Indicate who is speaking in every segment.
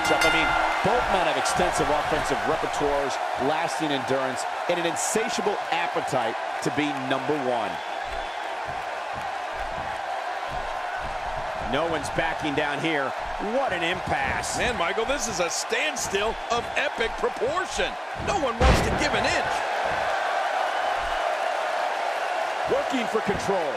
Speaker 1: matchup. I mean, both men have extensive offensive repertoires, lasting endurance, and an insatiable appetite to be number one. No one's backing down here. What an impasse.
Speaker 2: Man, Michael, this is a standstill of epic proportion. No one wants to give an inch.
Speaker 1: Working for control.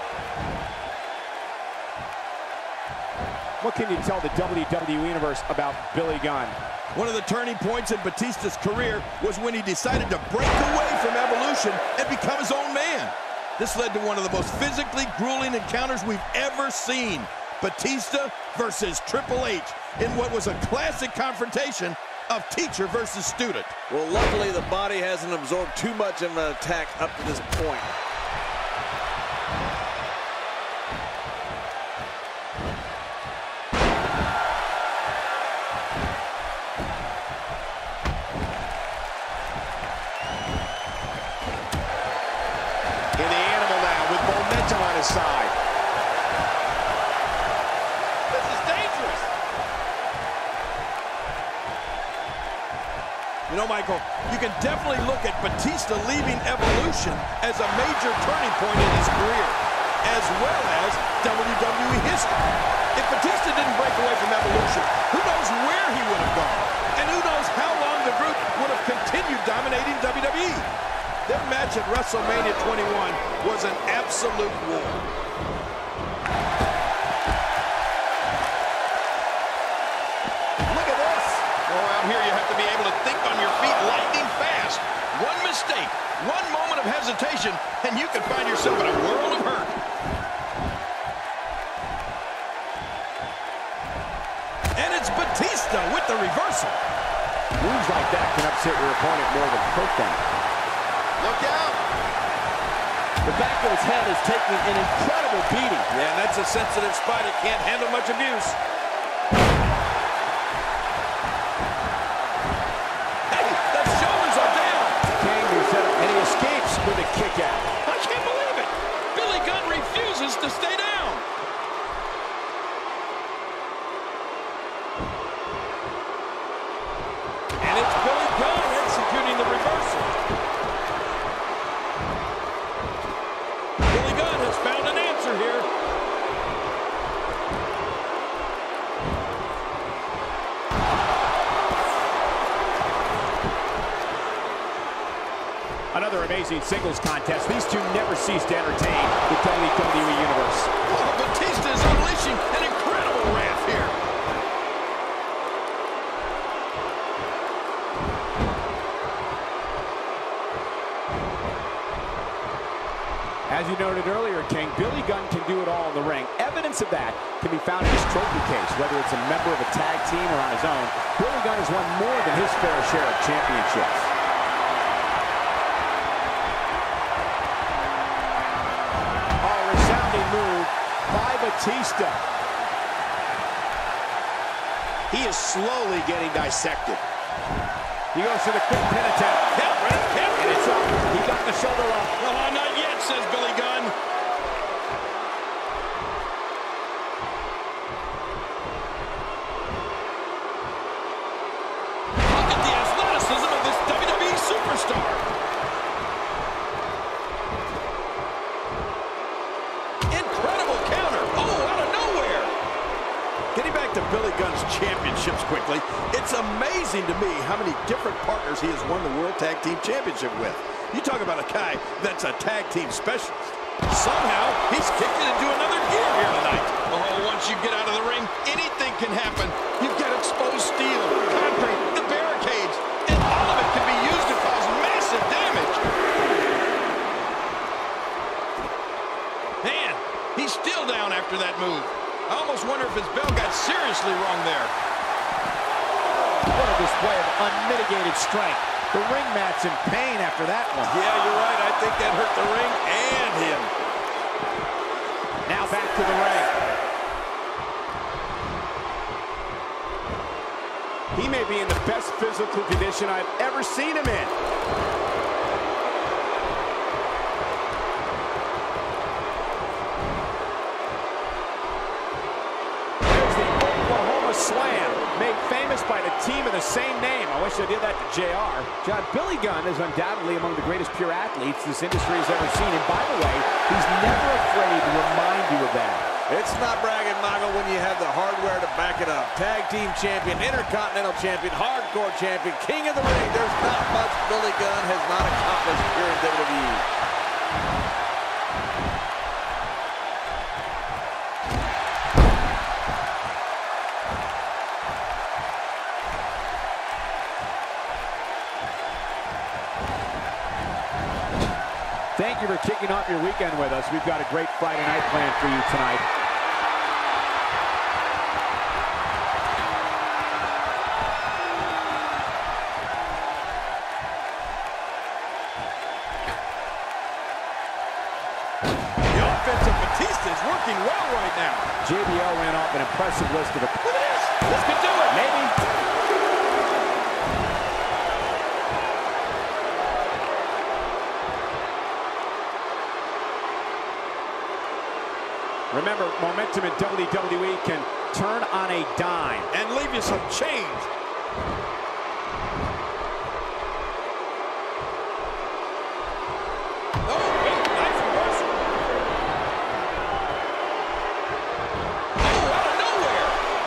Speaker 1: What can you tell the WWE Universe about Billy Gunn?
Speaker 2: One of the turning points in Batista's career was when he decided to break away from Evolution and become his own man. This led to one of the most physically grueling encounters we've ever seen. Batista versus Triple H in what was a classic confrontation of teacher versus student.
Speaker 3: Well, luckily the body hasn't absorbed too much of an attack up to this point.
Speaker 1: And the animal now with momentum on his side.
Speaker 2: This is dangerous. You know, Michael, you can definitely look at Batista leaving Evolution as a major turning point in his career, as well as WWE history. If Batista didn't break away from Evolution, who knows where he would have gone? And who knows how long the group would have continued dominating WWE? Their match at WrestleMania 21 was an absolute war.
Speaker 1: Look at this.
Speaker 2: Oh, out here you have to be able to think on your feet lightning fast. One mistake, one moment of hesitation, and you can find yourself in a world of hurt. And it's Batista with the reversal.
Speaker 1: Moves like that can upset your opponent more than hurt them.
Speaker 2: Look out!
Speaker 1: The back of his head is taking an incredible beating.
Speaker 2: Yeah, and that's a sensitive spot. It can't handle much abuse. Hey, the shoulders are down!
Speaker 1: King set up, and he escapes with a kick out.
Speaker 2: I can't believe it! Billy Gunn refuses to stay down. And it's Billy Gunn executing the reversal. Billy Gunn has found an answer here.
Speaker 1: Another amazing singles contest. These two never cease to entertain the WWE Universe.
Speaker 2: Oh, Batista is unleashing an incredible wrath here.
Speaker 1: As you noted earlier, King, Billy Gunn can do it all in the ring. Evidence of that can be found in his trophy case. Whether it's a member of a tag team or on his own, Billy Gunn has won more than his fair share of championships. Oh, resounding move by Batista. He is slowly getting dissected. He goes for the quick pin attempt. And it's up. He got the shoulder up.
Speaker 2: Oh, not yet, says Billy Gunn. Look at the athleticism of this WWE superstar. Incredible counter. Oh, out of nowhere. Getting back to Billy Gunn's championships quickly, it's amazing to me how many different partners he has won the World Tag Team Championship with. You talk about a guy that's a tag team specialist. Somehow, he's kicked it into another gear here tonight. Oh, once you get out of the ring, anything can happen. You've got exposed steel, concrete, the barricades, and all of it can be used to cause massive damage. Man, he's still down after that move. I almost wonder if his bell got seriously wrong there.
Speaker 1: What a display of unmitigated strength. The ring mat's in pain after that one.
Speaker 2: Yeah, you're right. I think that hurt the ring and him.
Speaker 1: Now back to the ring. He may be in the best physical condition I've ever seen him in. There's the Oklahoma Slam, made famous by team of the same name. I wish I did that to JR. John, Billy Gunn is undoubtedly among the greatest pure athletes this industry has ever seen. And by the way, he's never afraid to remind you of that.
Speaker 3: It's not bragging, Michael, when you have the hardware to back it up. Tag team champion, intercontinental champion, hardcore champion, king of the ring. There's not much Billy Gunn has not accomplished here in WWE.
Speaker 1: Thank you for kicking off your weekend with us. We've got a great Friday night planned for you tonight.
Speaker 2: The offense of Batista is working well right now.
Speaker 1: JBL ran off an impressive list of it.
Speaker 2: Look at this. This could do it.
Speaker 1: Maybe. Remember, momentum in WWE can turn on a dime.
Speaker 2: And leave you some change. Oh, wait, nice reversal. Oh, out of nowhere.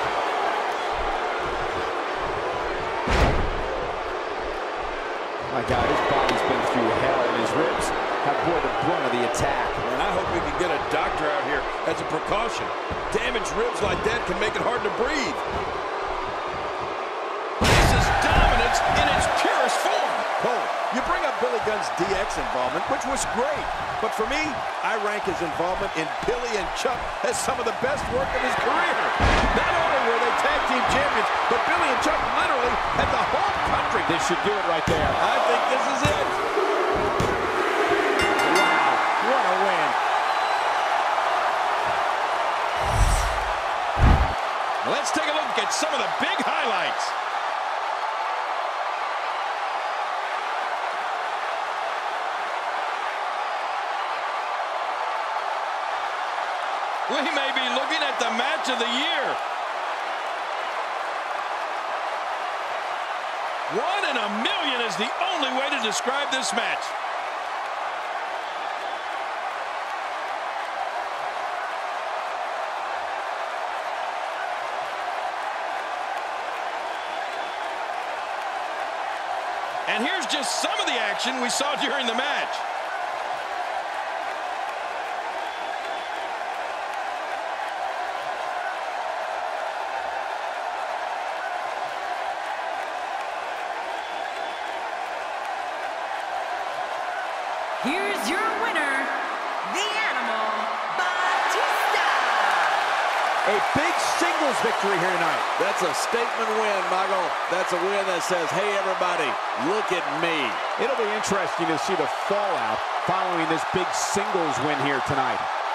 Speaker 1: My God, his body's been through hell, and his ribs have bore the brunt of the attack.
Speaker 2: And I hope we can get a doctor out here as a precaution. Damaged ribs like that can make it hard to breathe. This is dominance in its purest form. Cole, you bring up Billy Gunn's DX involvement, which was great. But for me, I rank his involvement in Billy and Chuck as some of the best work of his career. Not only were they tag team champions, but Billy and Chuck literally had the whole country.
Speaker 1: This should do it right there.
Speaker 2: I think this is it.
Speaker 1: What a win.
Speaker 2: Let's take a look at some of the big highlights. We may be looking at the match of the year. 1 in a million is the only way to describe this match. And here's just some of the action we saw during the match.
Speaker 4: Here's your winner, the Animal, Batista.
Speaker 1: A big singles victory here tonight.
Speaker 3: That's a statement win, Michael. That's a win that says, hey, everybody, look at me.
Speaker 1: It'll be interesting to see the fallout following this big singles win here tonight.